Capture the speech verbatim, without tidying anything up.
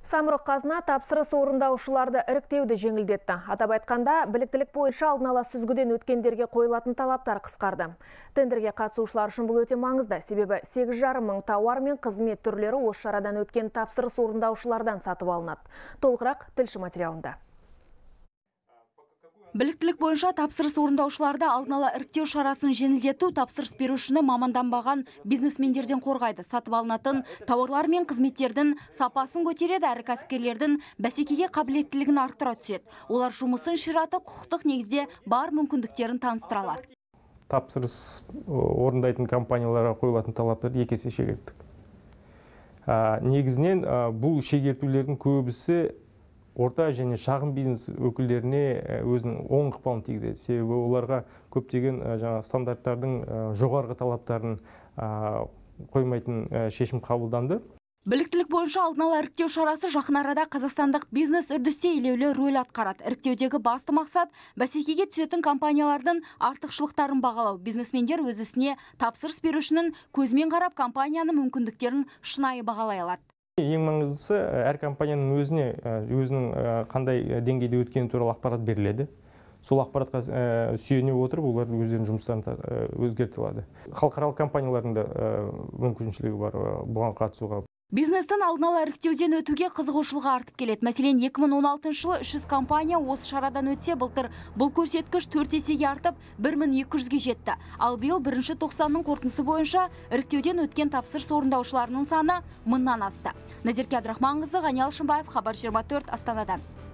Самұрық қазына тапсырыс орындаушыларды іріктеуді жеңілдетті. Атап айтқанда, біліктілік бойынша алдын ала сүзгіден өткендерге қойылатын талаптар қысқарды. Тендерге қатысушылар үшін бұл өте маңызды, себебі сегіз жарым мың тауар мен қызмет түрлері осы шарадан өткен тапсырыс орындаушылардан сатып алынады. Толығырақ тілші материалында. Біліктілік бойынша тапсырыс орындаушыларды алдын ала іріктеу шарасын жеңілдету тапсырыс берушіні маманданбаған бизнесмендерден қорғайды. Сатып алынатын тауарлар мен қызметтердің сапасын көтереді, әрі кәсіпкерлердің бәсекеге қабілеттілігін арттыра түседі. Олар жұмысын ширатып, құқықтық негізде бар мүмкіндіктерін таныстыра алады. Тапсырыс орындайтын компанияларға қойылатын талаптар екі есе шегерттік. Негізінен бұл шегертулердің көбісі орта және шағын бизнес өкілдеріне өзінің оң ықпалын тигізеді. Себебі оларға көптеген жаңа стандарттардың жоғарғы талаптарын қоймайтын шешім қабылданды. Біліктілік бойынша алдын ала іріктеу шарасы жақын арада қазақстандық бизнес үрдісте елеулі рөл атқарады. Іріктеудегі басты мақсат бәсекеге түсетін компаниялардың артықшылықтарын бағалау. Бизнесмендер өз ісіне тапсырыс берушінің көзімен қарап компанияның мүмкіндіктерін шынайы бағалай алады. Ең маңыздысы, әр компанияның өзіне өзінің қандай деңгейде өткені туралы ақпарат беріледі. Сол ақпаратқа сүйене отырып, олар өздерінің жұмыстарын өзгерте алады. Халықаралық компаниялардың да мүмкіншілігі бар бұған қатысуға. Бизнестің алдын ала іріктеуден өтуге қызығушылығы артып келеді. Мәселен, екі мың он алтыншы жылы үш жүз компания осы шарадан өтсе, былтыр бұл көрсеткіш төрт есеге артып бір мың екі жүзге жетті. Ал биыл бірінші тоқсанның қорытындысы бойынша іріктеуден өткен тапсырыс орындаушыларының саны мыңнан асты. Назерке Абдрахманқызы, Ғани Алшынбаев, Хабар жиырма төрт, Астанадан.